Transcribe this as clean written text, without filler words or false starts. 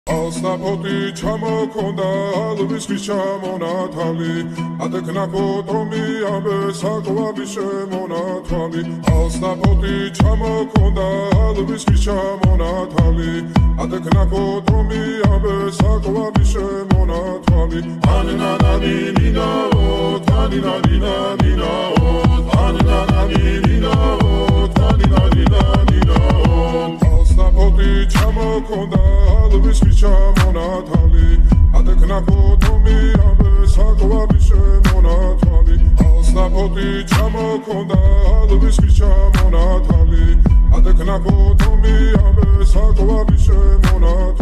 ალსაფოტი ჩამოქონდა ალვის ხის ჩამონათალი ადეკნა ფოტომი ამბე საკვები შემონათვალი ალსაფოტი ჩამოქონდა ალვის ხის ჩამონათალი ადეკნა ფოტომი ამბე საკვები შემონათვალი ანანანინინაო თანინანინანინაო ანანანინინაო თანინანინანინაო ალსაფოტი ჩამოქონდა ალვის ხის ჩამონათალი ადეკნა ფოტომი ამბე საკვები შემონათვალი ალსაფოტი ჩამოქონდა ალვის ხის ჩამონათალი ადეკნა ფოტომი ამბე საკვები შემონათვალი